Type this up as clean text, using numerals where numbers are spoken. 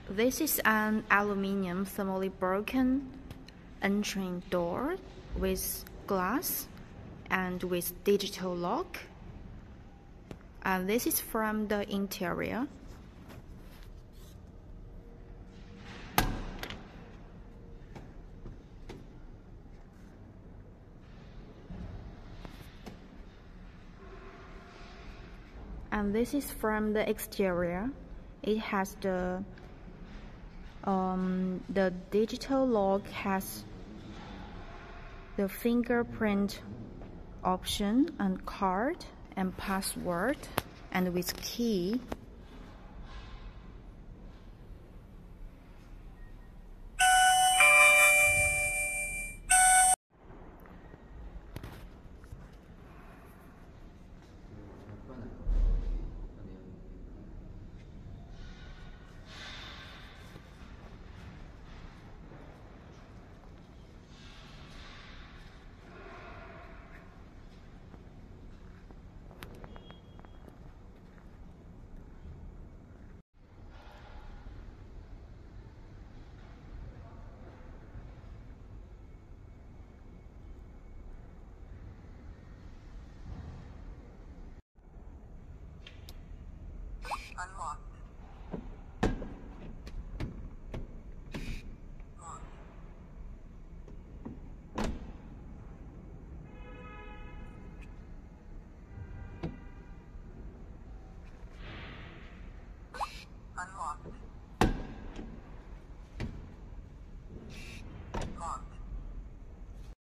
This is an aluminium thermally broken entry door with glass and with digital lock. And this is from the interior. And this is from the exterior. It has the digital lock has the fingerprint option and card and password and with key.